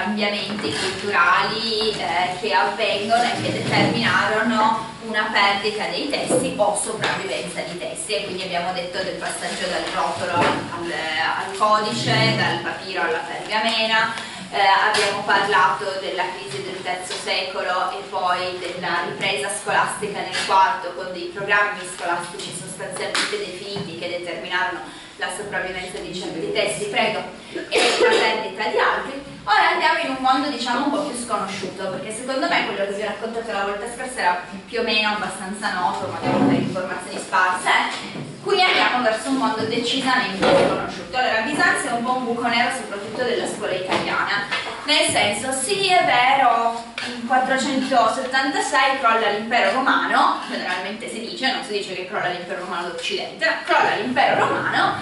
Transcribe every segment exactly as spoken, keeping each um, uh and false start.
cambiamenti culturali eh, che avvengono e che determinarono una perdita dei testi o sopravvivenza di testi, e quindi abbiamo detto del passaggio dal rotolo al, al codice, dal papiro alla pergamena. Eh, abbiamo parlato della crisi del terzo secolo e poi della ripresa scolastica nel quarto, con dei programmi scolastici sostanzialmente definiti che determinarono la sopravvivenza di certi testi, prego, e la perdita di altri. Ora andiamo in un mondo diciamo un po' più sconosciuto, perché secondo me quello che vi ho raccontato la volta scorsa era più o meno abbastanza noto, magari per informazioni sparse. Qui andiamo verso un mondo decisamente sconosciuto. Allora, Bisanzio è un po' un buco nero soprattutto della scuola italiana, nel senso, sì è vero, nel quattrocentosettantasei crolla l'impero romano, generalmente si dice, non si dice che crolla l'impero romano d'Occidente, crolla l'impero romano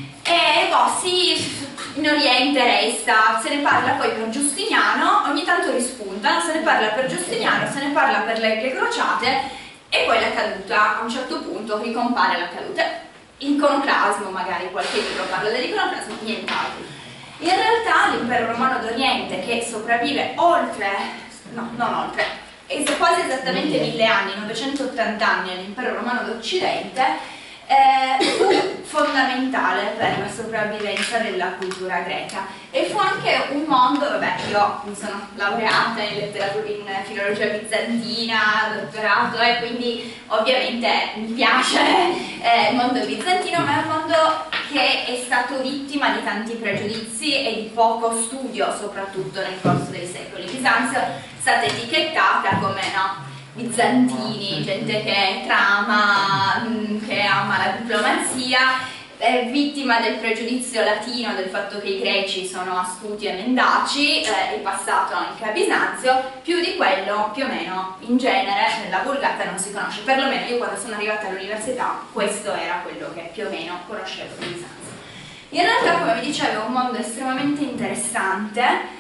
e boh, sì, in Oriente resta, se ne parla poi per Giustiniano, ogni tanto rispunta, se ne parla per Giustiniano, se ne parla per le, le crociate, e poi la caduta, a un certo punto ricompare la caduta. Iconoclasmo, magari qualche libro parla dell'iconoclasmo, nient'altro. In realtà l'impero romano d'Oriente, che sopravvive oltre, no, non oltre, quasi esattamente mille anni, novecentottanta anni all'impero romano d'Occidente, eh, fu fondamentale per la sopravvivenza della cultura greca, e fu anche un mondo, vabbè, io mi sono laureata in letteratura, in filologia bizantina, dottorato, e quindi ovviamente mi piace eh, il mondo bizantino, ma è un mondo che è stato vittima di tanti pregiudizi e di poco studio, soprattutto nel corso dei secoli. Bisanzio è stata etichettata come, no, bizantini, gente che trama, che ama la diplomazia, è vittima del pregiudizio latino, del fatto che i greci sono astuti e mendaci, eh, è passato anche a Bisanzio. Più di quello, più o meno, in genere, nella Vulgata non si conosce, perlomeno io quando sono arrivata all'università questo era quello che più o meno conoscevo di Bisanzio. In realtà, come vi dicevo, è un mondo estremamente interessante,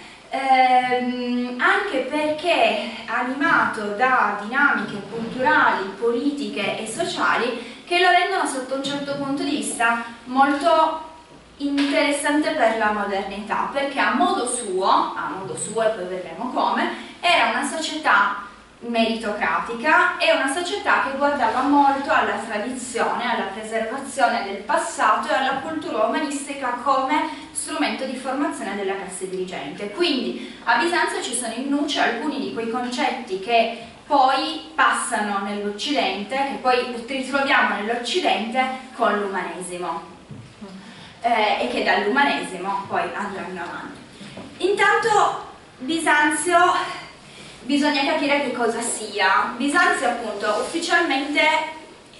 Ehm, anche perché animato da dinamiche culturali, politiche e sociali che lo rendono sotto un certo punto di vista molto interessante per la modernità, perché a modo suo, a modo suo e poi vedremo come, era una società meritocratica e una società che guardava molto alla tradizione, alla preservazione del passato e alla cultura umanistica come strumento di formazione della classe dirigente. Quindi a Bisanzio ci sono in nuce alcuni di quei concetti che poi passano nell'Occidente, che poi ritroviamo nell'Occidente con l'umanesimo eh, e che dall'umanesimo poi andranno avanti. Intanto Bisanzio, bisogna capire che cosa sia. Bisanzio, appunto, ufficialmente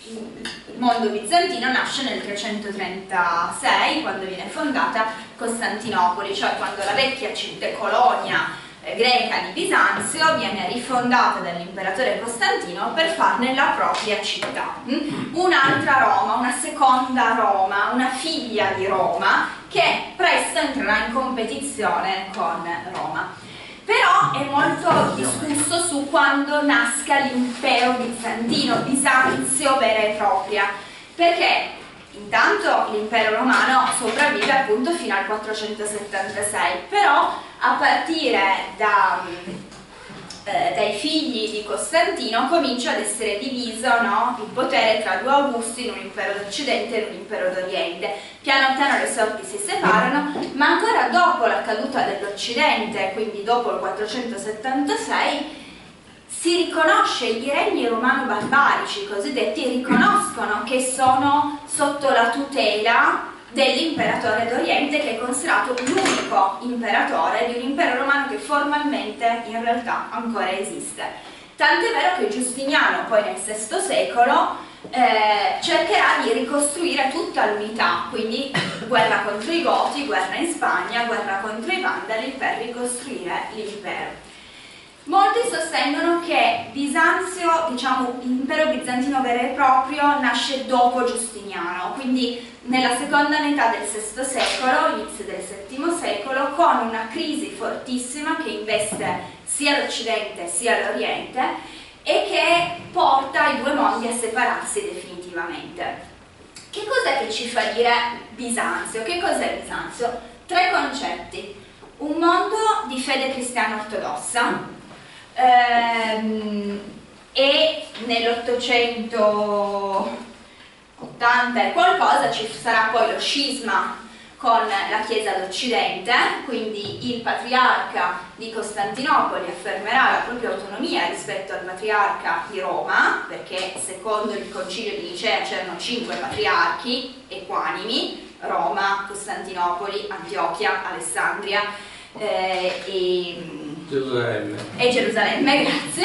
il mondo bizantino nasce nel trecentotrentasei, quando viene fondata Costantinopoli, cioè quando la vecchia colonia eh, greca di Bisanzio viene rifondata dall'imperatore Costantino per farne la propria città. Mm? Un'altra Roma, una seconda Roma, una figlia di Roma, che presto entrerà in competizione con Roma. Però è molto discusso su quando nasca l'impero bizantino, Bisanzio vera e propria, perché intanto l'impero romano sopravvive appunto fino al quattrocentosettantasei, però a partire da, eh, dai figli di Costantino comincia ad essere diviso, no, il potere tra due Augusti, in un impero d'Occidente e in un impero d'Oriente. Piano piano le sorti si separano, ma ancora dopo la caduta dell'Occidente, quindi dopo il quattrocentosettantasei, si riconosce, i regni romano-barbarici cosiddetti riconoscono che sono sotto la tutela dell'imperatore d'Oriente, che è considerato l'unico imperatore di un impero romano che formalmente in realtà ancora esiste. Tant'è vero che Giustiniano poi nel sesto secolo Eh, cercherà di ricostruire tutta l'unità, quindi guerra contro i Goti, guerra in Spagna, guerra contro i Vandali per ricostruire l'impero. Molti sostengono che Bisanzio, diciamo l'impero bizantino vero e proprio, nasce dopo Giustiniano, quindi nella seconda metà del sesto secolo, inizio del settimo secolo, con una crisi fortissima che investe sia l'Occidente sia l'Oriente e che porta i due mondi a separarsi definitivamente. Che cos'è che ci fa dire Bisanzio? Che cos'è Bisanzio? Tre concetti. un mondo di fede cristiana ortodossa, ehm, e nell'ottocentottanta e qualcosa ci sarà poi lo scisma con la Chiesa d'Occidente, quindi il patriarca di Costantinopoli affermerà la propria autonomia rispetto al patriarca di Roma, perché secondo il concilio di Nicea c'erano cinque patriarchi equanimi: Roma, Costantinopoli, Antiochia, Alessandria eh, e, Gerusalemme. e Gerusalemme, grazie.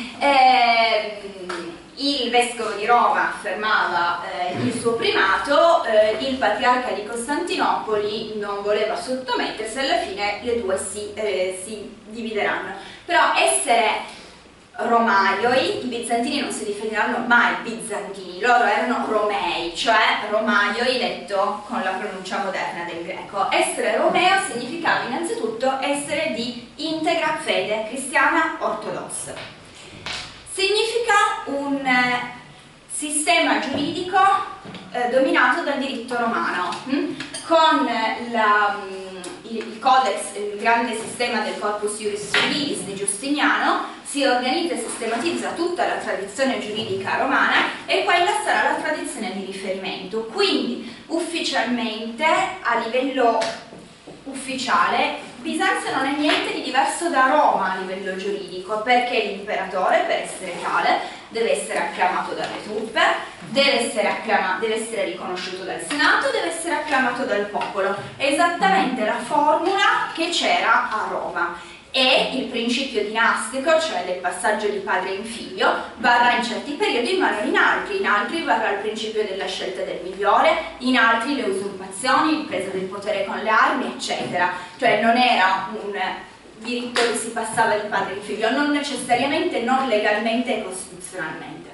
Eh, il vescovo di Roma affermava eh, il suo primato, eh, il patriarca di Costantinopoli non voleva sottomettersi, alla fine le due si, eh, si divideranno. Però essere romaioi, i bizantini non si definiranno mai bizantini, loro erano romei, cioè romaioi detto con la pronuncia moderna del greco. Essere romeo significava innanzitutto essere di integra fede cristiana ortodossa. Significa un eh, sistema giuridico eh, dominato dal diritto romano, hm? con la, mh, il, il codex, il grande sistema del Corpus Iuris Civilis di Giustiniano, si organizza e sistematizza tutta la tradizione giuridica romana e quella sarà la tradizione di riferimento. Quindi ufficialmente, a livello ufficiale, Bisanzio non è niente di diverso da Roma a livello giuridico, perché l'imperatore, per essere tale, deve essere acclamato dalle truppe, deve essere, acclama- deve essere riconosciuto dal Senato, deve essere acclamato dal popolo. È esattamente la formula che c'era a Roma. E il principio dinastico, cioè del passaggio di padre in figlio, varrà in certi periodi ma non in altri. In altri varrà il principio della scelta del migliore, in altri le usurpazioni, il presa del potere con le armi, eccetera. Cioè non era un diritto che si passava di padre in figlio, non necessariamente, non legalmente e costituzionalmente.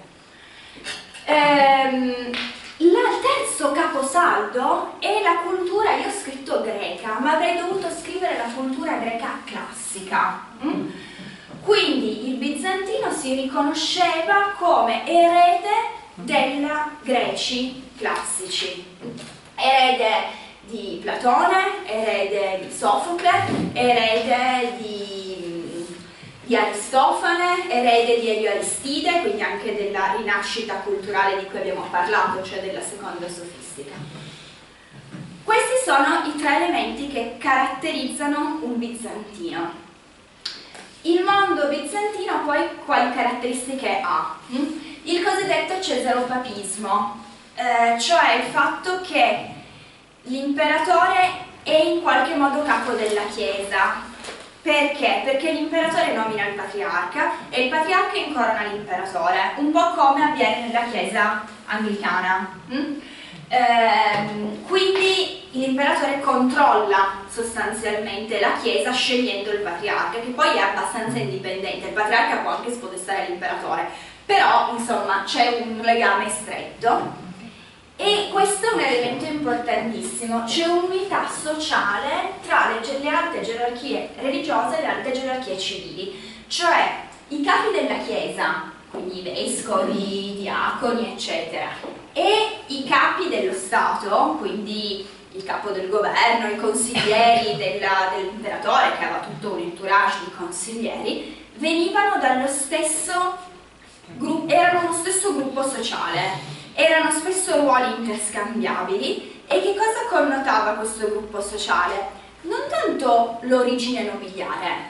Ehm, Il terzo caposaldo è la cultura, io ho scritto greca, ma avrei dovuto scrivere la cultura greca classica. Mm? Quindi il bizantino si riconosceva come erede della Greci classici, erede di Platone, erede di Sofocle, erede di di Aristofane, erede di Elio Aristide, quindi anche della rinascita culturale di cui abbiamo parlato, cioè della seconda sofistica. Questi sono i tre elementi che caratterizzano un bizantino. Il mondo bizantino poi quali caratteristiche ha? Il cosiddetto cesaropapismo, eh, cioè il fatto che l'imperatore è in qualche modo capo della Chiesa. Perché? Perché l'imperatore nomina il patriarca e il patriarca incorona l'imperatore, un po' come avviene nella Chiesa anglicana. Mm? Ehm, quindi l'imperatore controlla sostanzialmente la Chiesa scegliendo il patriarca, che poi è abbastanza indipendente. Il patriarca può anche spodestare l'imperatore, però insomma c'è un legame stretto. E questo è un elemento importantissimo, c'è un'unità sociale tra le, le alte gerarchie religiose e le alte gerarchie civili, cioè i capi della Chiesa, quindi i vescovi, i diaconi, eccetera, e i capi dello Stato, quindi il capo del governo, i consiglieri dell'imperatore, che aveva tutto un entourage di consiglieri, venivano dallo stesso gruppo, erano uno stesso gruppo sociale. Erano spesso ruoli interscambiabili. E che cosa connotava questo gruppo sociale? Non tanto l'origine nobiliare,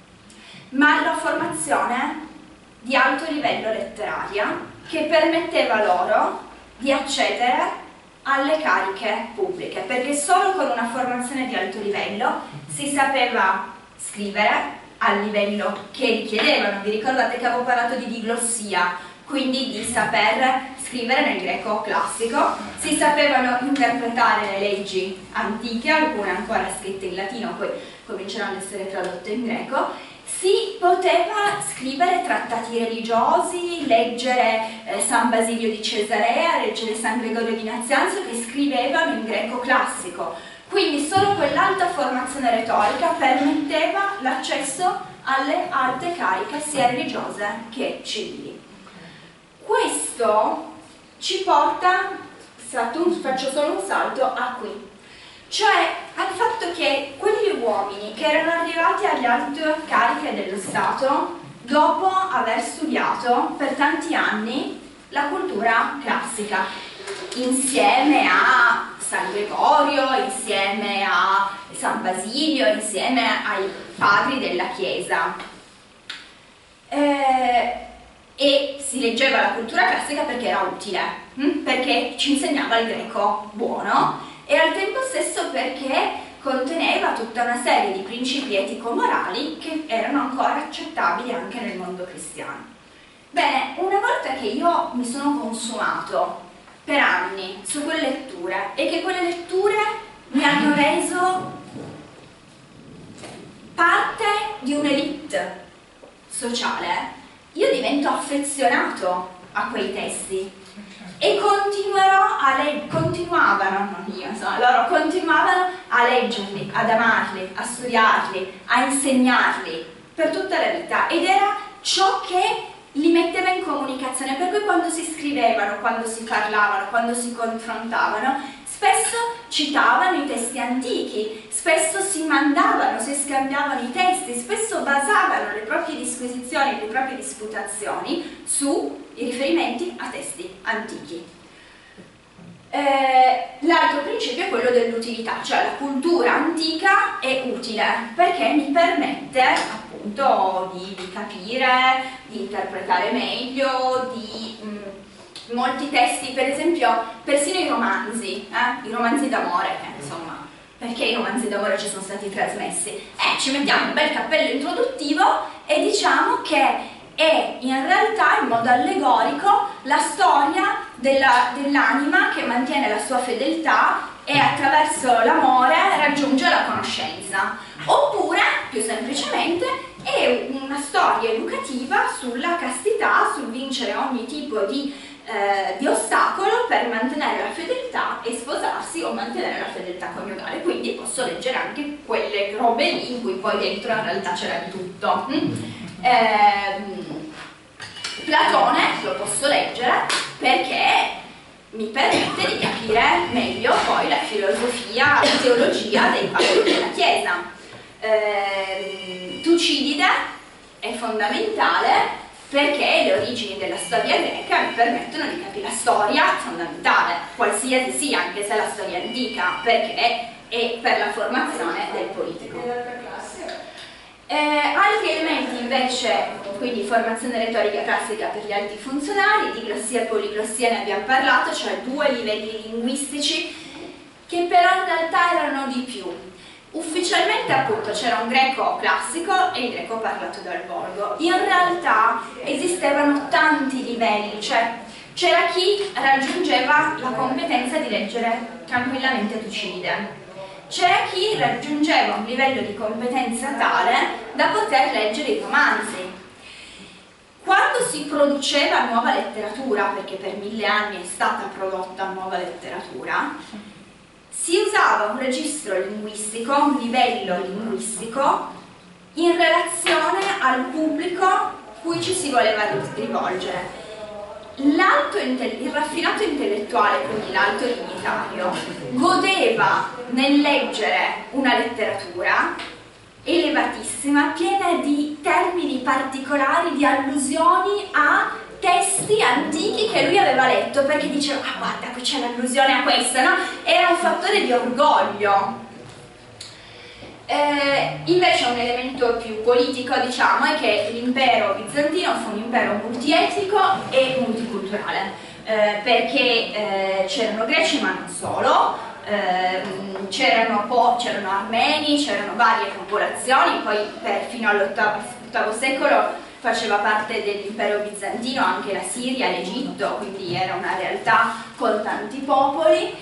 ma la formazione di alto livello letteraria che permetteva loro di accedere alle cariche pubbliche, perché solo con una formazione di alto livello si sapeva scrivere al livello che richiedevano. Vi ricordate che avevo parlato di diglossia, quindi di saper scrivere nel greco classico, si sapevano interpretare le leggi antiche, alcune ancora scritte in latino, poi cominceranno ad essere tradotte in greco, si poteva scrivere trattati religiosi, leggere eh, San Basilio di Cesarea, leggere San Gregorio di Nazianzo, che scrivevano in greco classico. Quindi solo quell'alta formazione retorica permetteva l'accesso alle alte cariche sia religiose che civili. Questo ci porta, faccio solo un salto, a qui. cioè al fatto che quegli uomini che erano arrivati alle alte cariche dello Stato dopo aver studiato per tanti anni la cultura classica, insieme a San Gregorio, insieme a San Basilio, insieme ai padri della Chiesa. Eh, e si leggeva la cultura classica perché era utile, hm? Perché ci insegnava il greco buono e al tempo stesso perché conteneva tutta una serie di principi etico-morali che erano ancora accettabili anche nel mondo cristiano. Bene, una volta che io mi sono consumato per anni su quelle letture e che quelle letture mi hanno reso parte di un'elite sociale, io divento affezionato a quei testi e continuerò a leggere, continuavano, non io, insomma, loro continuavano a leggerli, ad amarli, a studiarli, a insegnarli per tutta la vita ed era ciò che li metteva in comunicazione, per cui quando si scrivevano, quando si parlavano, quando si confrontavano, spesso citavano i testi antichi, spesso si mandavano, si scambiavano i testi, spesso basavano le proprie disquisizioni, le proprie disputazioni sui riferimenti a testi antichi. Eh, L'altro principio è quello dell'utilità, cioè la cultura antica è utile perché mi permette appunto di, di capire, di interpretare meglio, di mh, molti testi, per esempio persino i romanzi, eh? I romanzi d'amore, che insomma, perché i romanzi d'amore ci sono stati trasmessi? Eh, ci mettiamo un bel cappello introduttivo e diciamo che è in realtà in modo allegorico la storia dell'anima che mantiene la sua fedeltà e attraverso l'amore raggiunge la conoscenza. Oppure, più semplicemente, è una storia educativa sulla castità, sul vincere ogni tipo di, eh, di ostacolo per mantenere la fedeltà e sposarsi o mantenere la fedeltà coniugale. Quindi posso leggere anche quelle robe lì in cui poi dentro in realtà c'era di tutto. Mm? Eh, Platone lo posso leggere perché mi permette di capire meglio poi la filosofia, la teologia dei padri della Chiesa. Eh, Tucidide è fondamentale perché le origini della storia greca mi permettono di capire la storia fondamentale, qualsiasi sia, anche se la storia antica, perché è per la formazione del politico. Eh, altri elementi invece, quindi formazione retorica classica per gli alti funzionari, diglossia e poliglossia ne abbiamo parlato, cioè due livelli linguistici che però in realtà erano di più. Ufficialmente appunto c'era un greco classico e il greco parlato dal borgo. In realtà esistevano tanti livelli, cioè c'era chi raggiungeva la competenza di leggere tranquillamente Tucidide. C'era chi raggiungeva un livello di competenza tale da poter leggere i romanzi. Quando si produceva nuova letteratura, perché per mille anni è stata prodotta nuova letteratura, si usava un registro linguistico, un livello linguistico, in relazione al pubblico cui ci si voleva rivolgere. L'alto, il raffinato intellettuale, quindi l'alto dignitario, godeva nel leggere una letteratura elevatissima, piena di termini particolari, di allusioni a testi antichi che lui aveva letto, perché diceva, ah guarda, qui c'è l'allusione a questo, no? Era un fattore di orgoglio. Eh, invece un elemento più politico, diciamo, è che l'impero bizantino fu un impero multietnico e multiculturale, eh, perché eh, c'erano greci ma non solo, eh, c'erano armeni, c'erano varie popolazioni, poi per, fino all'ottavo secolo faceva parte dell'impero bizantino anche la Siria, l'Egitto, quindi era una realtà con tanti popoli.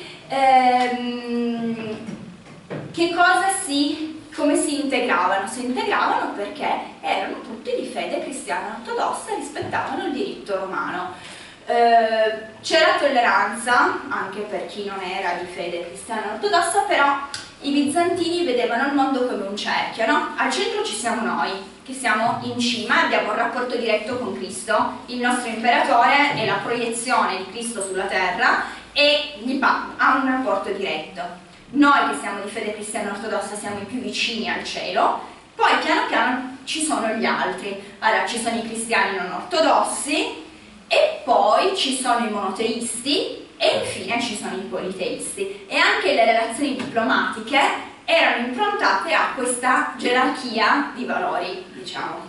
Eh, che cosa si come si integravano? Si integravano perché erano tutti di fede cristiana ortodossa e rispettavano il diritto romano. Eh, C'era tolleranza anche per chi non era di fede cristiana ortodossa, però i bizantini vedevano il mondo come un cerchio, no? Al centro ci siamo noi, che siamo in cima e abbiamo un rapporto diretto con Cristo, il nostro imperatore è la proiezione di Cristo sulla terra e gli ha un rapporto diretto. noi che siamo di fede cristiana ortodossa siamo i più vicini al cielo, poi piano piano ci sono gli altri. Allora, ci sono i cristiani non ortodossi, e poi ci sono i monoteisti, e infine ci sono i politeisti. E anche le relazioni diplomatiche erano improntate a questa gerarchia di valori, diciamo.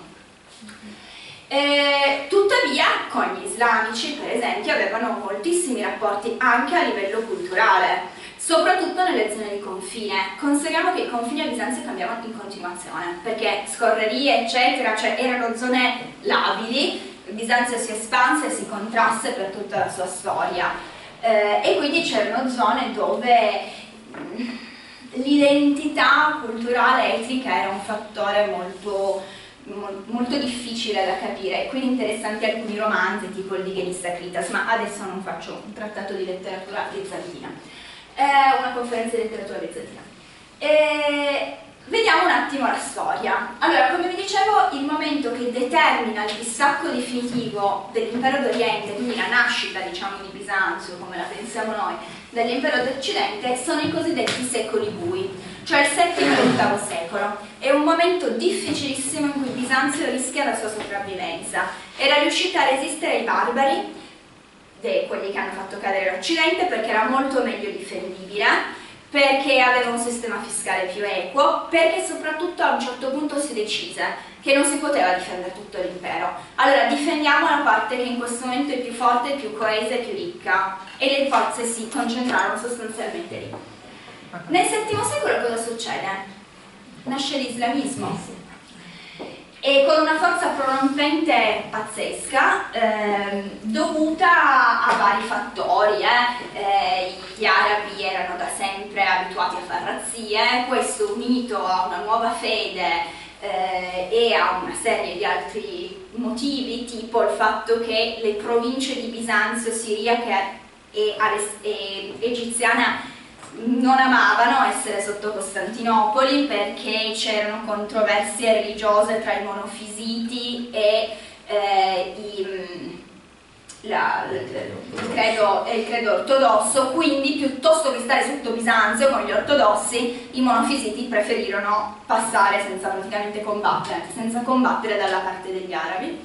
Eh, tuttavia con gli islamici, per esempio, avevano moltissimi rapporti anche a livello culturale, soprattutto nelle zone di confine. Consideriamo che i confini a Bisanzio cambiavano in continuazione, perché scorrerie eccetera, cioè erano zone labili, Bisanzio si espanse e si contrasse per tutta la sua storia, eh, e quindi c'erano zone dove l'identità culturale etnica era un fattore molto molto difficile da capire, quindi interessanti alcuni romanzi tipo il Dighelista Critas, ma adesso non faccio un trattato di letteratura bizantina, eh, una conferenza di letteratura bizantina. Eh, vediamo un attimo la storia. Allora, come vi dicevo, il momento che determina il distacco definitivo dell'impero d'Oriente, quindi la nascita, diciamo, di Bisanzio, come la pensiamo noi, dell'impero d'Occidente, sono i cosiddetti secoli bui, cioè il settimo e l'ottavo secolo. È un momento difficilissimo in cui Bisanzio rischia la sua sopravvivenza. Era riuscita a resistere ai barbari, quelli che hanno fatto cadere l'Occidente, perché era molto meglio difendibile, perché aveva un sistema fiscale più equo, perché soprattutto a un certo punto si decise che non si poteva difendere tutto l'impero. Allora difendiamo la parte che in questo momento è più forte, più coesa e più ricca, e le forze si concentrarono sostanzialmente lì. Nel settimo secolo cosa succede? Nasce l'islamismo, e con una forza prorompente pazzesca, eh, dovuta a vari fattori. Eh. Eh, gli arabi erano da sempre abituati a fare razzie, questo unito a una nuova fede eh, e a una serie di altri motivi, tipo il fatto che le province di Bisanzio, siriaca e, e egiziana non amavano essere sotto Costantinopoli, perché c'erano controversie religiose tra i monofisiti e eh, i, la, il, credo, il credo ortodosso, quindi piuttosto che stare sotto Bisanzio con gli ortodossi, i monofisiti preferirono passare senza praticamente combattere, senza combattere dalla parte degli arabi.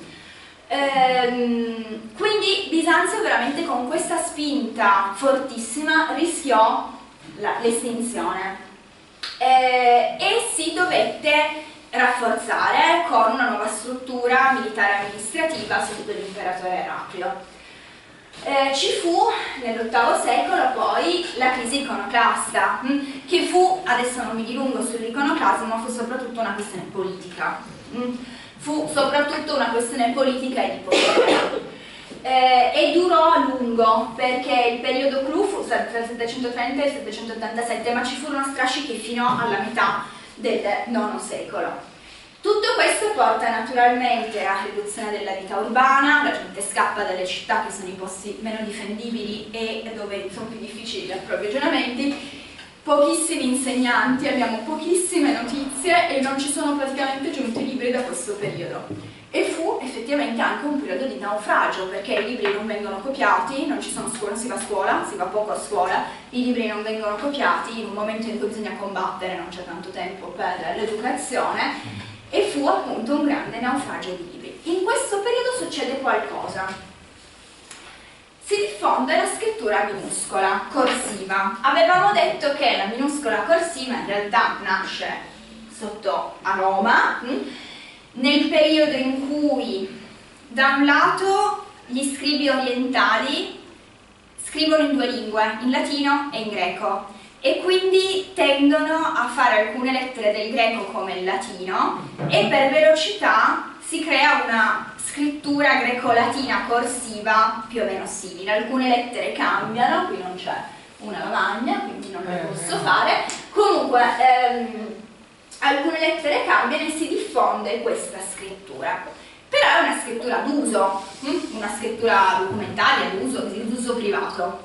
Ehm, quindi Bisanzio veramente con questa spinta fortissima rischiò l'estinzione eh, e si dovette rafforzare con una nuova struttura militare amministrativa sotto l'imperatore Eraclio. Eh, ci fu nell'ottavo secolo poi la crisi iconoclasta, mh, che fu, adesso non mi dilungo sull'iconoclasmo, ma fu soprattutto una questione politica, mh, fu soprattutto una questione politica e di potere. Eh, e durò a lungo, perché il periodo clou fu tra il settecentotrenta e il settecentottantasette, ma ci furono strascichi fino alla metà del nono secolo. Tutto questo porta naturalmente a riduzione della vita urbana, la gente scappa dalle città che sono i posti meno difendibili e dove sono più difficili gli approvvigionamenti, pochissimi insegnanti, abbiamo pochissime notizie e non ci sono praticamente giunti libri da questo periodo. E fu effettivamente anche un periodo di naufragio, perché i libri non vengono copiati, non ci sono scuole, si va a scuola, si va poco a scuola, i libri non vengono copiati, in un momento in cui bisogna combattere, non c'è tanto tempo per l'educazione, e fu appunto un grande naufragio di libri. In questo periodo succede qualcosa. Si diffonde la scrittura minuscola, corsiva. Avevamo detto che la minuscola corsiva in realtà nasce sotto a Roma, mh? nel periodo in cui da un lato gli scribi orientali scrivono in due lingue, in latino e in greco, e quindi tendono a fare alcune lettere del greco come il latino, e per velocità si crea una scrittura greco-latina corsiva più o meno simile. Alcune lettere cambiano, qui non c'è una lavagna quindi non le posso fare, comunque ehm, alcune lettere cambiano e si diffonde questa scrittura, però è una scrittura d'uso, una scrittura documentaria d'uso, d'uso privato.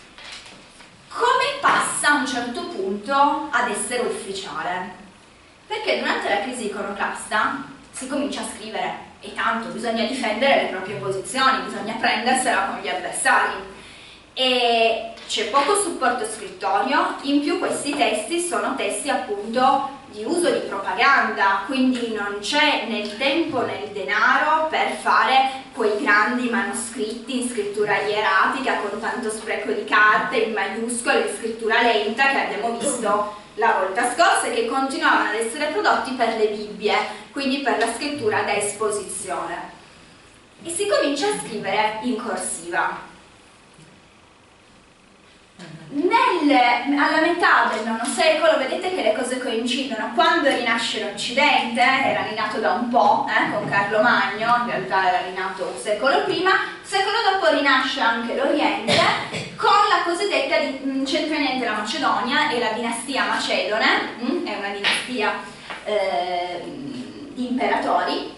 Come passa a un certo punto ad essere ufficiale? Perché durante la crisi iconoclasta si comincia a scrivere, e tanto bisogna difendere le proprie posizioni, bisogna prendersela con gli avversari. e c'è poco supporto scrittorio, in più questi testi sono testi appunto di uso di propaganda, quindi non c'è né tempo né il denaro per fare quei grandi manoscritti in scrittura ieratica con tanto spreco di carte, in maiuscole, in scrittura lenta che abbiamo visto la volta scorsa e che continuavano ad essere prodotti per le Bibbie, quindi per la scrittura da esposizione. E si comincia a scrivere in corsiva. Nel, alla metà del nono secolo vedete che le cose coincidono. Quando rinasce l'Occidente, era rinato da un po', eh, con Carlo Magno, in realtà era rinato un secolo prima, un secolo dopo rinasce anche l'Oriente con la cosiddetta di, c'entra niente la Macedonia e la dinastia macedone, mh, è una dinastia eh, di imperatori,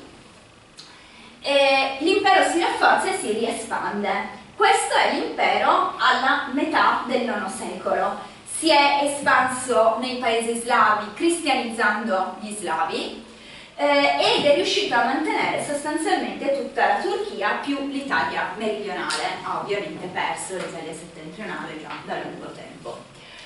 l'impero si rafforza e si riespande. Questo è l'impero alla metà del nono secolo. Si è espanso nei paesi slavi cristianizzando gli slavi eh, ed è riuscito a mantenere sostanzialmente tutta la Turchia più l'Italia meridionale. Ha ovviamente perso l'Italia settentrionale già da lungo tempo.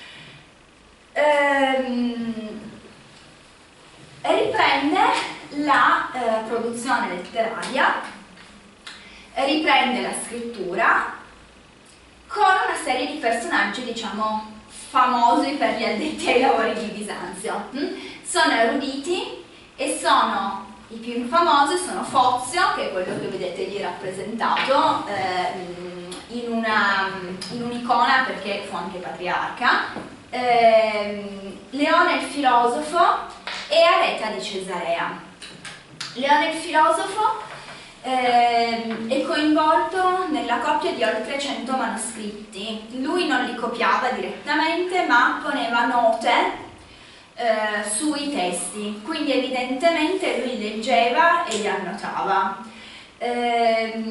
Ehm, riprende la eh, produzione letteraria, riprende la scrittura con una serie di personaggi, diciamo, famosi per gli addetti ai lavori di Bisanzio. Sono eruditi e sono, i più famosi sono Fozio, che è quello che vedete lì rappresentato eh, in una, in un'icona perché fu anche patriarca, eh, Leone il filosofo e Areta di Cesarea. Leone il filosofo Eh, è coinvolto nella copia di oltre cento manoscritti. Lui non li copiava direttamente ma poneva note eh, sui testi, quindi evidentemente lui leggeva e li annotava. Eh,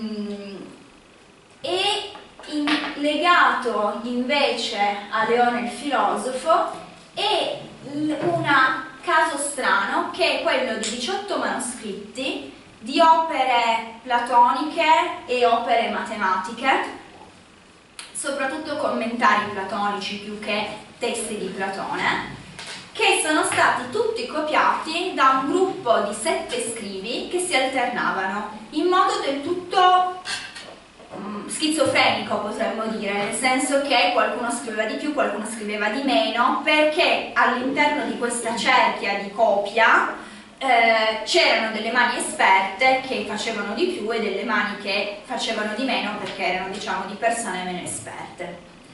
e in, legato invece a Leone il filosofo è un caso strano che è quello di diciotto manoscritti di opere platoniche e opere matematiche, soprattutto commentari platonici più che testi di Platone, che sono stati tutti copiati da un gruppo di sette scrivi che si alternavano in modo del tutto um, schizofrenico, potremmo dire, nel senso che qualcuno scriveva di più, qualcuno scriveva di meno, perché all'interno di questa cerchia di copia Eh, c'erano delle mani esperte che facevano di più e delle mani che facevano di meno perché erano, diciamo, di persone meno esperte.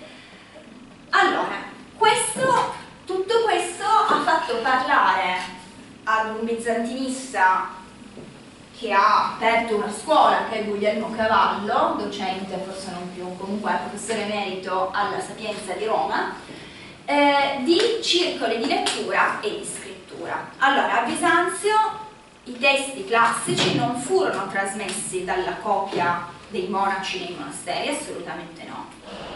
Allora, questo, tutto questo ha fatto parlare ad un bizantinista che ha aperto una scuola, che è Guglielmo Cavallo, docente, forse non più, comunque professore emerito alla Sapienza di Roma, eh, di circoli di lettura e di scrittura. Allora, a Bisanzio i testi classici non furono trasmessi dalla copia dei monaci nei monasteri, assolutamente no,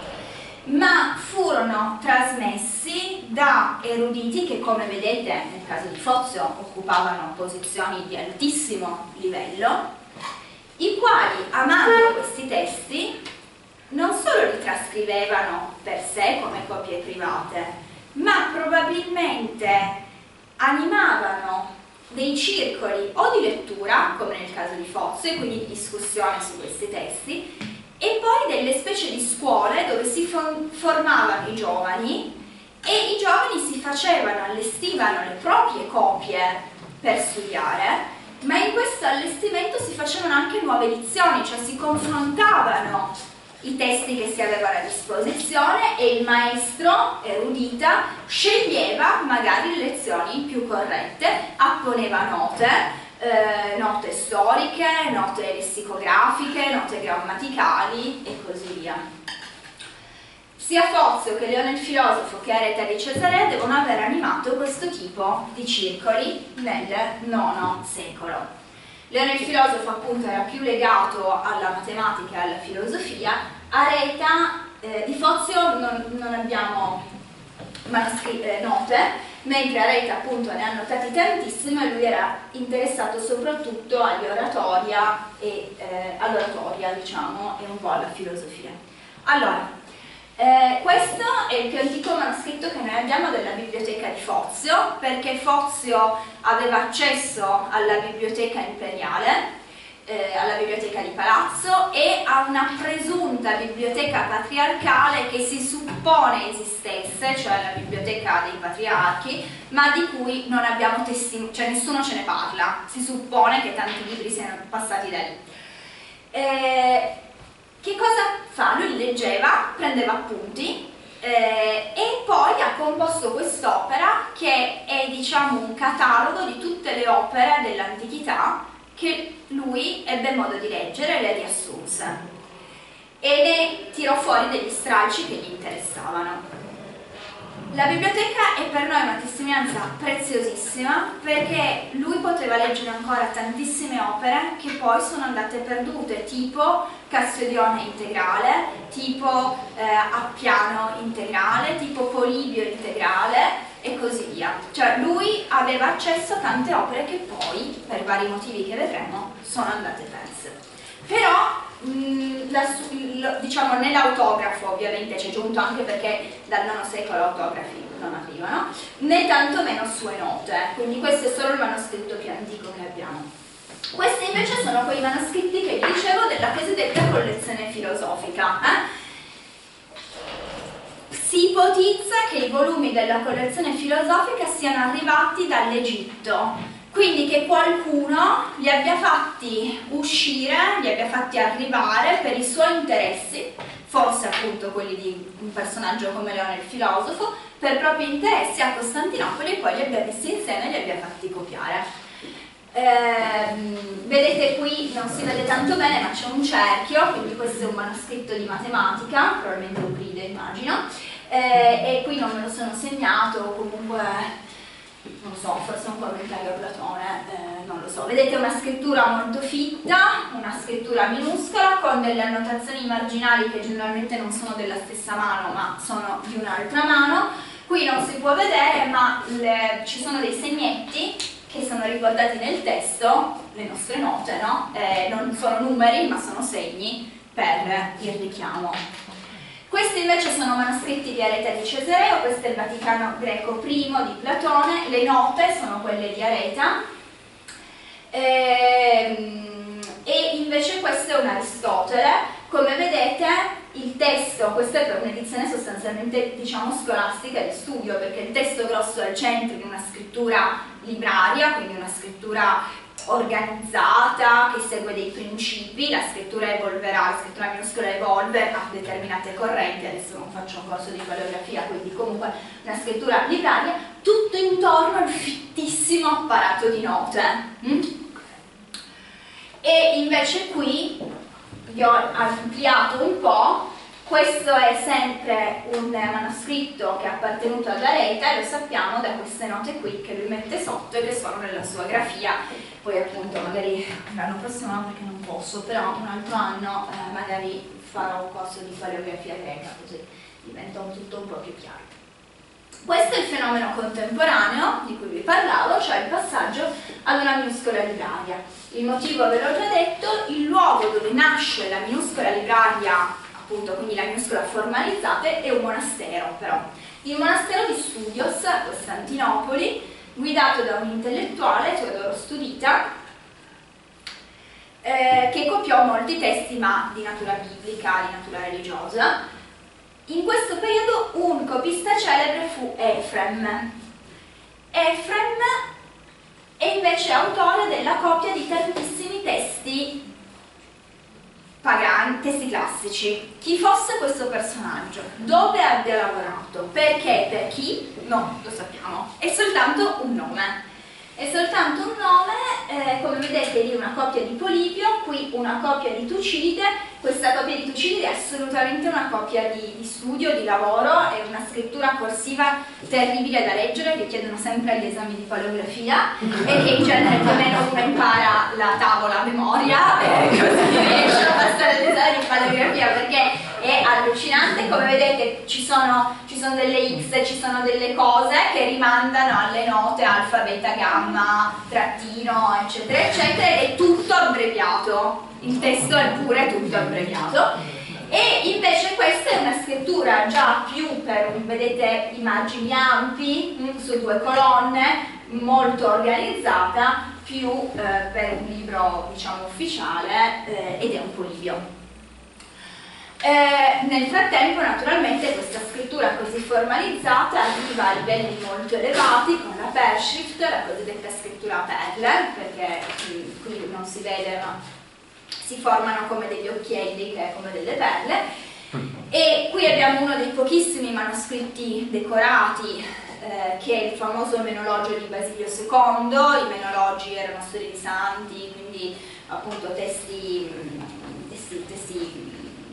ma furono trasmessi da eruditi che, come vedete nel caso di Fozio, occupavano posizioni di altissimo livello, i quali, amando questi testi, non solo li trascrivevano per sé come copie private, ma probabilmente animavano dei circoli o di lettura, come nel caso di Fozio, e quindi di discussione su questi testi, e poi delle specie di scuole dove si formavano i giovani e i giovani si facevano, allestivano le proprie copie per studiare, ma in questo allestimento si facevano anche nuove edizioni, cioè si confrontavano i testi che si avevano a disposizione e il maestro erudita sceglieva magari le lezioni più corrette, apponeva note, eh, note storiche, note lessicografiche, note grammaticali e così via. Sia Fozio che Leone il filosofo che Areta di Cesarea devono aver animato questo tipo di circoli nel nono secolo. Leone il filosofo appunto era più legato alla matematica e alla filosofia, Areta eh, di Fozio non, non abbiamo eh, note, mentre Areta appunto ne ha notati tantissimo e lui era interessato soprattutto agli oratoria e eh, all'oratoria, diciamo, e un po' alla filosofia. Allora, Eh, questo è il più antico manoscritto che noi abbiamo della biblioteca di Fozio, perché Fozio aveva accesso alla biblioteca imperiale, eh, alla biblioteca di palazzo, e a una presunta biblioteca patriarcale che si suppone esistesse, cioè la biblioteca dei patriarchi, ma di cui non abbiamo testimoni, cioè nessuno ce ne parla, si suppone che tanti libri siano passati da lì. Eh, Che cosa fa? Lui leggeva, prendeva appunti eh, e poi ha composto quest'opera che è, diciamo, un catalogo di tutte le opere dell'antichità che lui ebbe modo di leggere e le riassunse e ne tirò fuori degli stralci che gli interessavano. La biblioteca è per noi una testimonianza preziosissima perché lui poteva leggere ancora tantissime opere che poi sono andate perdute, tipo Cassiodione integrale, tipo eh, Appiano integrale, tipo Polibio integrale e così via. Cioè lui aveva accesso a tante opere che poi, per vari motivi che vedremo, sono andate perse. Però mh, la, il, diciamo nell'autografo ovviamente c'è giunto, anche perché dal nono secolo autografi non arrivano, né tantomeno sue note, quindi questo è solo il manoscritto più antico che abbiamo. Questi invece sono quei manoscritti che vi dicevo della cosiddetta collezione filosofica. Eh? Si ipotizza che i volumi della collezione filosofica siano arrivati dall'Egitto, quindi che qualcuno li abbia fatti uscire, li abbia fatti arrivare per i suoi interessi, forse appunto quelli di un personaggio come Leone il filosofo, per propri interessi a Costantinopoli, e poi li abbia messi insieme e li abbia fatti copiare. Eh, vedete qui, non si vede tanto bene, ma c'è un cerchio, quindi questo è un manoscritto di matematica, probabilmente Euclide immagino, eh, e qui non me lo sono segnato, comunque non lo so, forse un commentario a Platone, eh, non lo so. Vedete una scrittura molto fitta, una scrittura minuscola con delle annotazioni marginali che generalmente non sono della stessa mano ma sono di un'altra mano. Qui non si può vedere, ma le, ci sono dei segnetti che sono ricordati nel testo, le nostre note, no? Eh, non sono numeri ma sono segni per il richiamo. Questi invece sono manoscritti di Areta di Cesareo, questo è il Vaticano greco primo di Platone, le note sono quelle di Areta, ehm, e invece questo è un Aristotele. Come vedete il testo, questo è per un'edizione sostanzialmente, diciamo, scolastica di studio, perché il testo grosso è al centro di una scrittura libraria, quindi una scrittura organizzata che segue dei principi. La scrittura evolverà, la scrittura minuscola evolve a determinate correnti, adesso non faccio un corso di paleografia, quindi comunque una scrittura libraria, tutto intorno al fittissimo apparato di note. Mm? E invece qui vi ho ampliato un po'. Questo è sempre un manoscritto che è appartenuto ad Areta e lo sappiamo da queste note qui che lui mette sotto e che sono nella sua grafia. Poi appunto magari l'anno prossimo no, perché non posso, però un altro anno eh, magari farò un corso di paleografia greca, così diventa un tutto un po' più chiaro. Questo è il fenomeno contemporaneo di cui vi parlavo, cioè il passaggio ad una minuscola libraria. Il motivo ve l'ho già detto, il luogo dove nasce la minuscola libraria, appunto, quindi la minuscola formalizzata, è un monastero però. Il monastero di Studios a Costantinopoli, guidato da un intellettuale, Teodoro Studita, eh, che copiò molti testi ma di natura biblica, di natura religiosa. In questo periodo un copista celebre fu Efrem. Efrem è invece autore della copia di tantissimi testi pagani, testi classici. Chi fosse questo personaggio? Dove abbia lavorato? Perché? Per chi? No, lo sappiamo. È soltanto un nome. È soltanto un nome, eh, come vedete lì una copia di Polibio, qui una copia di Tucidide. Questa copia di Tucidide è assolutamente una copia di, di studio, di lavoro, è una scrittura corsiva terribile da leggere, che chiedono sempre agli esami di paleografia e che in genere più o meno uno impara la tavola a memoria e così riesce a passare l'esame di paleografia, perché è allucinante. Come vedete ci sono, ci sono delle X, ci sono delle cose che rimandano alle note alfa, beta, gamma, trattino, eccetera, eccetera, ed è tutto abbreviato. Il testo è pure tutto abbreviato. E invece questa è una scrittura scrittura già più per, vedete, immagini ampi, mh, su due colonne, molto organizzata, più eh, per un libro, diciamo, ufficiale, eh, ed è un polibio. Eh, nel frattempo, naturalmente, questa scrittura così formalizzata arriva a livelli molto elevati con la Perschrift, la cosiddetta scrittura a perle, perché qui, qui non si vede, ma si formano come degli occhielli, che è come delle perle. E qui abbiamo uno dei pochissimi manoscritti decorati, eh, che è il famoso Menologio di Basilio secondo. I menologi erano storie di santi, quindi appunto testi, testi, testi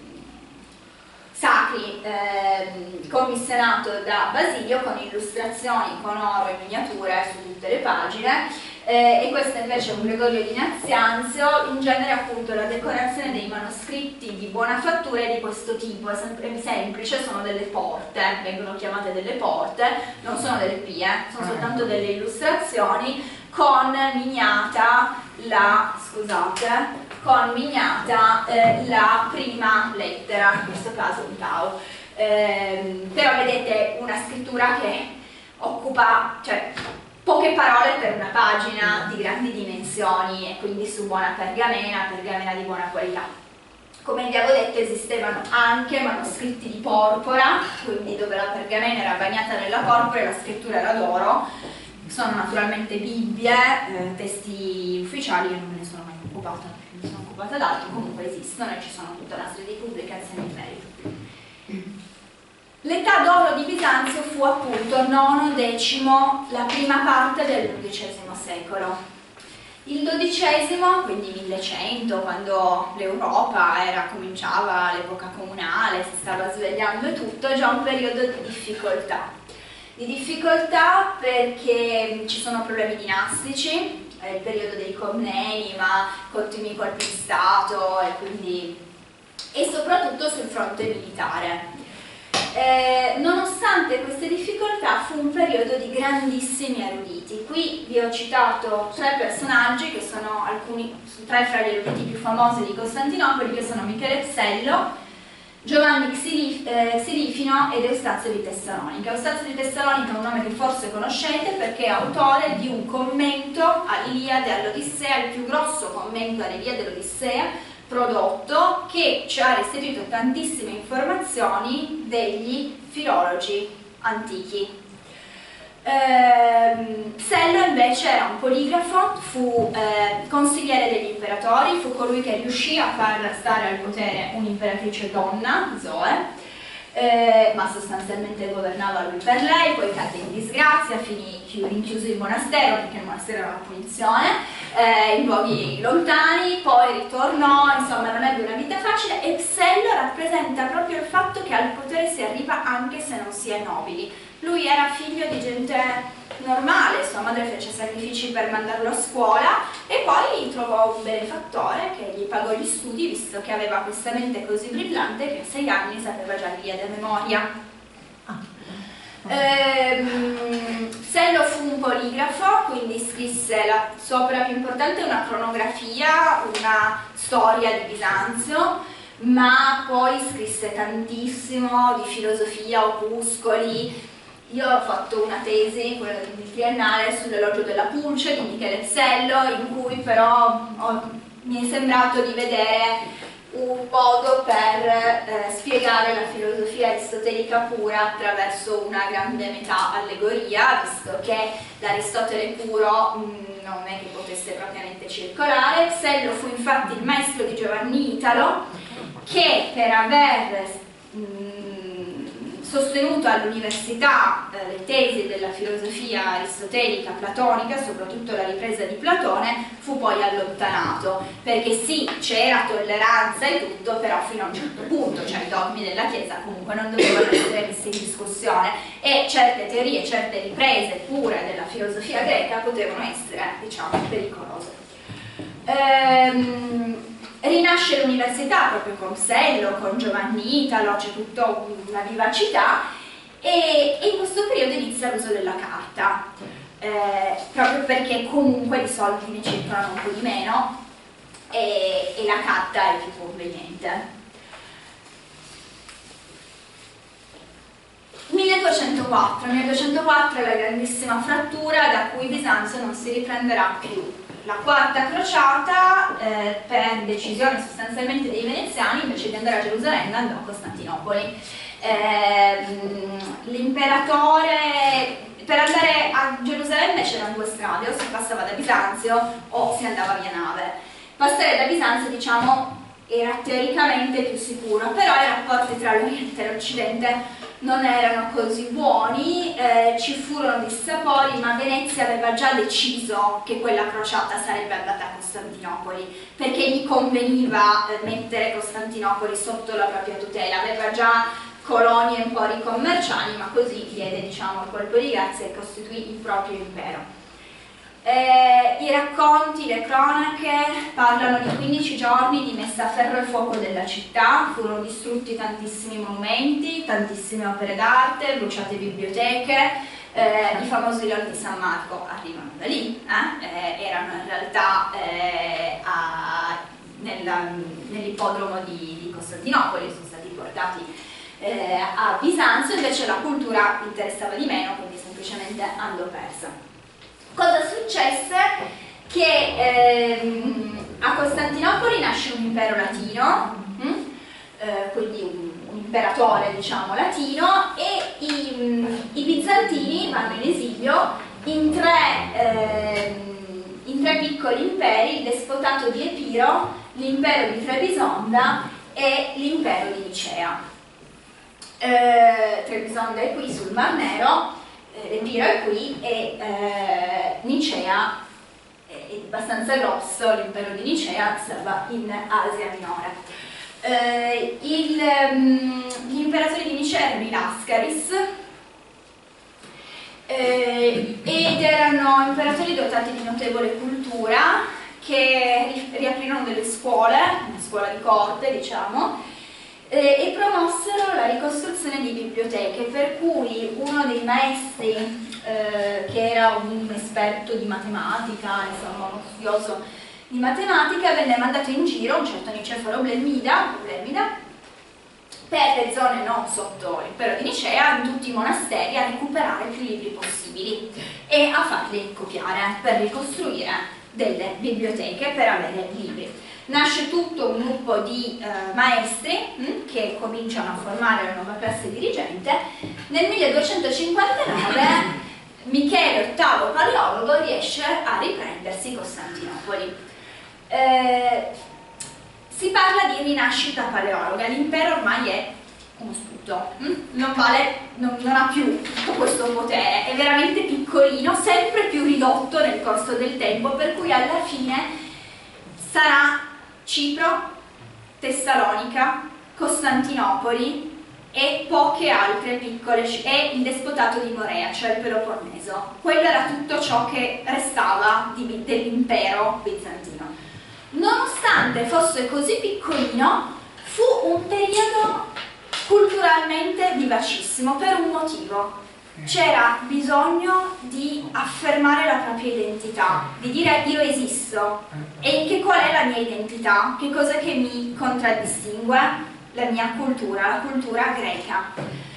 sacri, eh, commissionato da Basilio, con illustrazioni con oro e miniature su tutte le pagine. Eh, e questo invece è un Gregorio di Nazianzio. In genere, appunto, la decorazione dei manoscritti di buona fattura è di questo tipo, è sempre semplice, sono delle porte, vengono chiamate delle porte, non sono delle pie, sono soltanto delle illustrazioni con miniata la, scusate, con miniata eh, la prima lettera, in questo caso un tau. Eh, però vedete una scrittura che occupa, cioè, poche parole per una pagina di grandi dimensioni, e quindi su buona pergamena, pergamena di buona qualità. Come vi avevo detto, esistevano anche manoscritti di porpora, quindi dove la pergamena era bagnata nella porpora e la scrittura era d'oro. Sono naturalmente Bibbie, eh, testi ufficiali, io non me ne sono mai occupata, perché mi sono occupata d'altro, comunque esistono e ci sono tutta una serie di pubblicazioni in merito. L'età d'oro di Bisanzio fu appunto nono decimo, la prima parte dell'undicesimo secolo. Il dodicesimo, quindi millecento, quando l'Europa era, cominciava l'epoca comunale, si stava svegliando e tutto, è già un periodo di difficoltà. Di difficoltà perché ci sono problemi dinastici, è il periodo dei Comneni, ma continui colpi di Stato, e quindi, e soprattutto sul fronte militare. Eh, nonostante queste difficoltà, fu un periodo di grandissimi eruditi. Qui vi ho citato tre personaggi che sono alcuni, tre fra gli eruditi più famosi di Costantinopoli, che sono Michele Psello, Giovanni Xilifino ed Eustanzio di Tessalonica. Eustanzio di Tessalonica è un nome che forse conoscete perché è autore di un commento all'Iliade e all'Odissea, il più grosso commento all'Iliade e all'Odissea prodotto, che ci ha restituito tantissime informazioni degli filologi antichi. Eh, Psello invece era un poligrafo, fu eh, consigliere degli imperatori, fu colui che riuscì a far stare al potere un'imperatrice donna, Zoe, eh, ma sostanzialmente governava lui per lei, poi cadde in disgrazia, finì rinchiuso in monastero, perché il monastero era una punizione, eh, in luoghi lontani, poi ritornò, insomma non ebbe una vita facile, e Psello rappresenta proprio il fatto che al potere si arriva anche se non si è nobili. Lui era figlio di gente normale, sua madre fece sacrifici per mandarlo a scuola e poi trovò un benefattore che gli pagò gli studi, visto che aveva questa mente così brillante che a sei anni sapeva già l'Iliade a memoria. Ehm, Psello fu un poligrafo, quindi scrisse la sua opera più importante, una cronografia, una storia di Bisanzio, ma poi scrisse tantissimo di filosofia, opuscoli. Io ho fatto una tesi, quella di triennale, sull'elogio della pulce di Michele Psello, in cui però ho, mi è sembrato di vedere un modo per eh, spiegare la filosofia aristotelica pura attraverso una grande metà allegoria, visto che l'Aristotele puro mh, non è che potesse propriamente circolare. Psello fu infatti il maestro di Giovanni Italo, che per aver mh, sostenuto all'università eh, le tesi della filosofia aristotelica, platonica, soprattutto la ripresa di Platone, fu poi allontanato, perché sì, c'era tolleranza e tutto, però fino a un certo punto, cioè i dogmi della Chiesa comunque non dovevano essere messi in discussione, e certe teorie, certe riprese pure della filosofia greca potevano essere, diciamo, pericolose. Ehm, Rinasce l'università proprio con Psello, con Giovanni Italo, c'è tutta una vivacità, e, e in questo periodo inizia l'uso della carta, eh, proprio perché comunque i soldi ne circolano un po' di meno e, e la carta è più conveniente. duecentoquattro. nel duecentoquattro è la grandissima frattura da cui Bisanzio non si riprenderà più. La quarta crociata, eh, per decisione sostanzialmente dei veneziani, invece di andare a Gerusalemme andò a Costantinopoli. Eh, l'imperatore, per andare a Gerusalemme c'erano due strade, o si passava da Bisanzio o si andava via nave. Passare da Bisanzio, diciamo, era teoricamente più sicuro, però i rapporti tra l'Oriente e l'Occidente non erano così buoni, eh, ci furono dissapori, ma Venezia aveva già deciso che quella crociata sarebbe andata a Costantinopoli, perché gli conveniva eh, mettere Costantinopoli sotto la propria tutela, aveva già colonie un po' ricommerciali, ma così diede, diciamo, il colpo di grazia e costituì il proprio impero. Eh, I racconti, le cronache parlano di quindici giorni di messa a ferro e fuoco della città, furono distrutti tantissimi monumenti, tantissime opere d'arte, bruciate biblioteche, eh, i famosi leoni di San Marco arrivano da lì, eh? Eh, erano in realtà eh, nell'ippodromo di, di Costantinopoli, sono stati portati eh, a Bisanzio, invece la cultura interessava di meno, quindi semplicemente andò persa. Cosa successe? Che ehm, a Costantinopoli nasce un impero latino, hm? eh, quindi un, un imperatore, diciamo, latino, e i, mh, i bizantini vanno in esilio in tre, ehm, in tre piccoli imperi: il despotato di Epiro, l'impero di Trebisonda e l'impero di Nicea. Eh, Trebisonda è qui sul Mar Nero, Epiro è qui e eh, Nicea è abbastanza grosso, l'impero di Nicea stava in Asia Minore. Eh, il, um, gli imperatori di Nicea erano i Lascaris eh, ed erano imperatori dotati di notevole cultura che riaprirono delle scuole, una scuola di corte, diciamo, Eh, e promossero la ricostruzione di biblioteche, per cui uno dei maestri, eh, che era un esperto di matematica, insomma uno studioso di matematica, venne mandato in giro, un certo Niceforo Blemida, Blemida, per le zone non sotto l'impero di Nicea, in tutti i monasteri, a recuperare più libri possibili e a farli copiare per ricostruire delle biblioteche per avere libri. Nasce tutto un gruppo di eh, maestri hm, che cominciano a formare la nuova classe dirigente. Nel milleduecentocinquantanove Michele ottavo Paleologo riesce a riprendersi Costantinopoli. Eh, si parla di rinascita paleologa, l'impero ormai è uno sputo, hm? non, vale, non, non ha più tutto questo potere, è veramente piccolino, sempre più ridotto nel corso del tempo, per cui alla fine sarà Cipro, Tessalonica, Costantinopoli e poche altre piccole, e il despotato di Morea, cioè il Peloponneso. Quello era tutto ciò che restava dell'impero bizantino. Nonostante fosse così piccolino, fu un periodo culturalmente vivacissimo per un motivo. C'era bisogno di affermare la propria identità, di dire io esisto e che qual è la mia identità, che cosa che mi contraddistingue, la mia cultura, la cultura greca.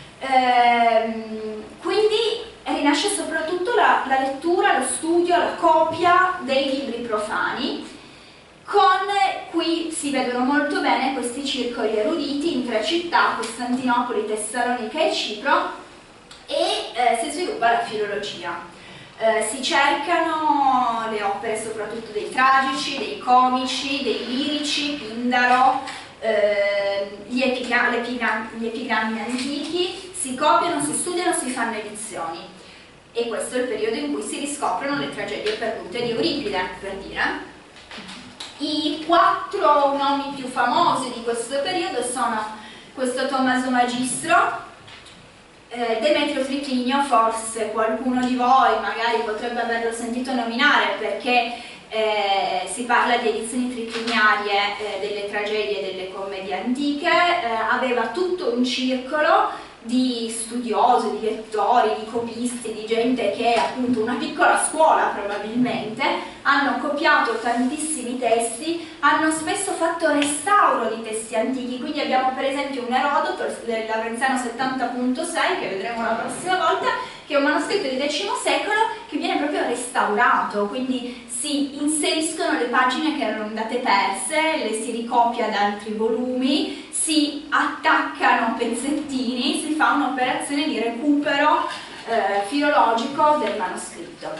Ehm, quindi rinasce soprattutto la, la lettura, lo studio, la copia dei libri profani, con qui si vedono molto bene questi circoli eruditi in tre città, Costantinopoli, Tessalonica e Cipro, e eh, si sviluppa la filologia. Eh, si cercano le opere soprattutto dei tragici, dei comici, dei lirici, Pindaro, eh, gli, epigra epigra gli epigrammi antichi, si copiano, si studiano, si fanno edizioni. E questo è il periodo in cui si riscoprono le tragedie perdute di Euripide, per dire. I quattro nomi più famosi di questo periodo sono questo Tommaso Magistro, Eh, Demetrio Triclinio, forse qualcuno di voi magari potrebbe averlo sentito nominare perché eh, si parla di edizioni tricliniarie eh, delle tragedie e delle commedie antiche, eh, aveva tutto un circolo di studiosi, di lettori, di copisti, di gente che è appunto una piccola scuola probabilmente, hanno copiato tantissimi testi, hanno spesso fatto restauro di testi antichi, quindi abbiamo per esempio un Erodoto del Laurenzano settanta punto sei, che vedremo la prossima volta, che è un manoscritto di decimo secolo che viene proprio restaurato, quindi si inseriscono le pagine che erano andate perse, le si ricopia da altri volumi, si attaccano pezzettini, si fa un'operazione di recupero eh, filologico del manoscritto.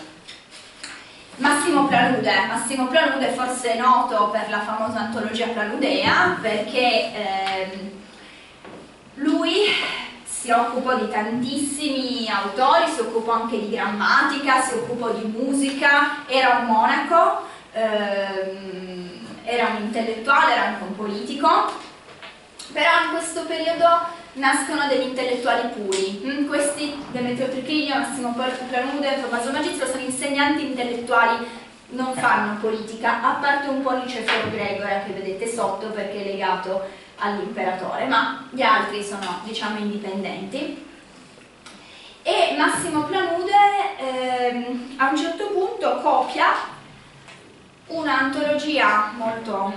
Massimo Planude, Massimo Planude è forse noto per la famosa antologia Planudea, perché ehm, lui si occupò di tantissimi autori, si occupò anche di grammatica, si occupò di musica, era un monaco, ehm, era un intellettuale, era anche un politico. Però in questo periodo nascono degli intellettuali puri. Mm, questi, Demetrio Triclinio, Massimo Planude, Tommaso Magistro, sono insegnanti intellettuali, non fanno politica, a parte un po' Niceforo Gregora che vedete sotto perché è legato all'imperatore, ma gli altri sono, diciamo, indipendenti. E Massimo Planude ehm, a un certo punto copia un'antologia molto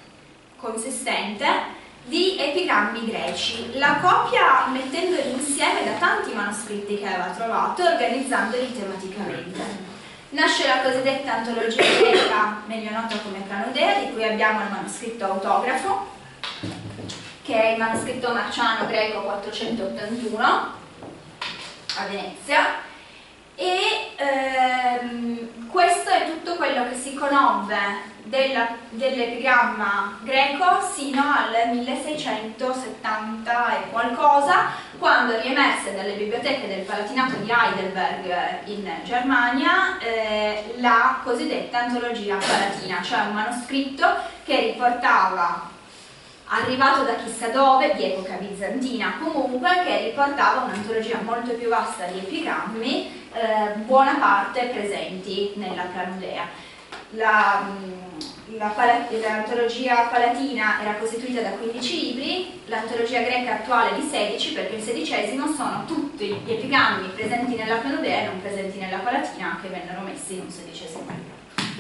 consistente di epigrammi greci. La copia mettendoli insieme da tanti manoscritti che aveva trovato e organizzandoli tematicamente. Nasce la cosiddetta antologia greca, meglio nota come Planudea, di cui abbiamo il manoscritto autografo, che è il manoscritto marciano greco quattrocentottantuno a Venezia, e ehm, questo è tutto quello che si conobbe dell'epigramma greco sino al milleseicentosettanta e qualcosa, quando riemerse dalle biblioteche del Palatinato di Heidelberg in Germania eh, la cosiddetta antologia palatina, cioè un manoscritto che riportava, arrivato da chissà dove, di epoca bizantina comunque, che riportava un'antologia molto più vasta di epigrammi, eh, buona parte presenti nella Planudea. L'antologia la, palatina era costituita da quindici libri, l'antologia greca attuale di sedici, perché il sedicesimo sono tutti gli epigrammi presenti nella Planudea e non presenti nella Palatina, che vennero messi in un sedicesimo libro.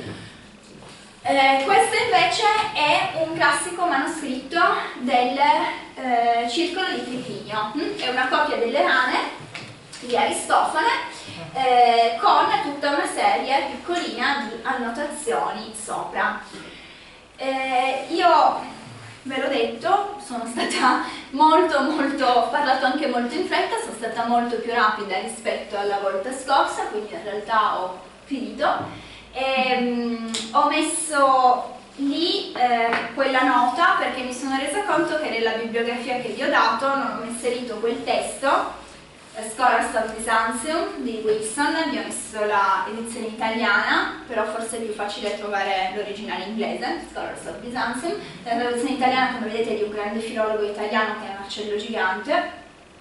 Eh, questo invece è un classico manoscritto del eh, Circolo di Triclinio, mm? È una copia delle Rane di Aristofane, eh, con tutta una serie piccolina di annotazioni sopra. Eh, io ve l'ho detto, sono stata molto molto, ho parlato anche molto in fretta, sono stata molto più rapida rispetto alla volta scorsa, quindi in realtà ho finito. E, um, ho messo lì eh, quella nota perché mi sono resa conto che nella bibliografia che vi ho dato non ho inserito quel testo, Scholars of Byzantium di Wilson, vi ho messo l'edizione italiana, però forse è più facile trovare l'originale inglese, Scholars of Byzantium. La traduzione italiana, come vedete, è di un grande filologo italiano che è Marcello Gigante,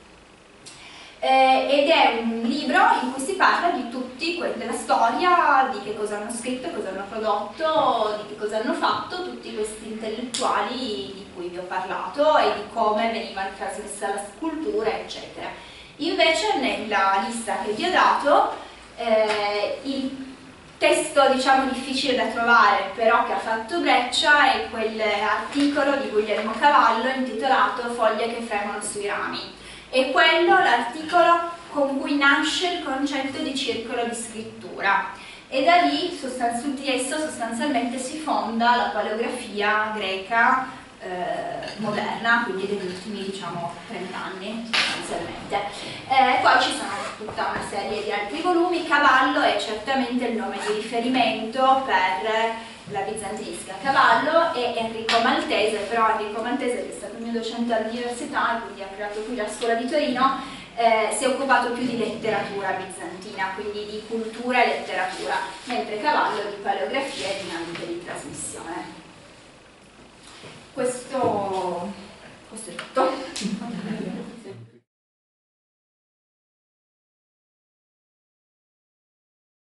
eh, ed è un libro in cui si parla di tutti, della storia, di che cosa hanno scritto, cosa hanno prodotto, di che cosa hanno fatto tutti questi intellettuali di cui vi ho parlato e di come veniva trasmessa la cultura, eccetera. Invece nella lista che vi ho dato eh, il testo, diciamo, difficile da trovare, però che ha fatto breccia, è quell'articolo di Guglielmo Cavallo intitolato Foglie che fremono sui rami. È quello l'articolo con cui nasce il concetto di circolo di scrittura, e da lì su di esso sostanzialmente si fonda la paleografia greca Eh, moderna, quindi degli ultimi, diciamo, trent'anni sostanzialmente. Eh, poi ci sono tutta una serie di altri volumi. Cavallo è certamente il nome di riferimento per la bizantinisca Cavallo e Enrico Maltese, però Enrico Maltese, che è stato mio docente all'università e quindi ha creato qui la scuola di Torino, eh, si è occupato più di letteratura bizantina, quindi di cultura e letteratura, mentre Cavallo di paleografia